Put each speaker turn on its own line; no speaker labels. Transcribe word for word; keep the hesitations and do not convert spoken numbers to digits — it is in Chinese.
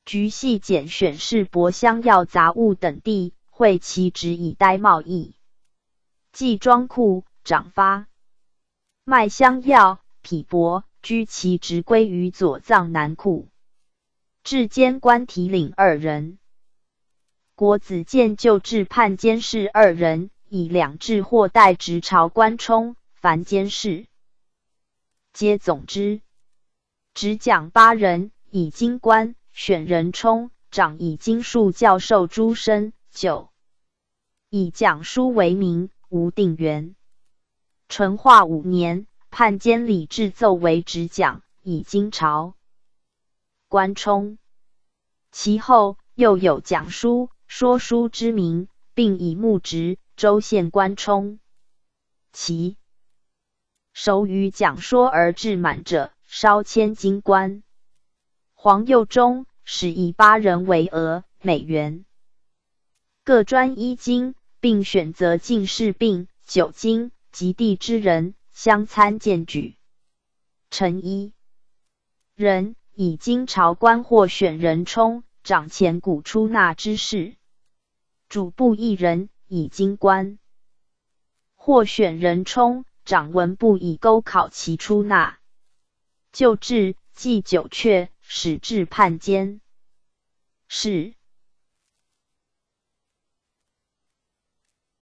局系拣选市舶香药杂物等地，会其职以待贸易。寄庄库、长发、卖香药、匹帛，居其职归于左藏南库。至监官提领二人。国子监旧制判监事二人，以两制或代职朝官充，凡监事皆总之。执讲八人，以经官选人充，长以经术教授诸生。九，以讲书为名，无定员。淳化五年，判监理制奏为执讲，以经朝官充。其后又有讲书、说书之名，并以牧职、州县官充。其熟于讲说而志满者，稍迁京官。黄佑中始以八人为额，每员各专一经，并选择进士并九经及第之人，相参荐举。陈一人以经朝官或选人充，掌钱谷出纳之事。主簿一人以经官或选人充，掌文部以勾考其出纳。旧制记九阙，始至判监。是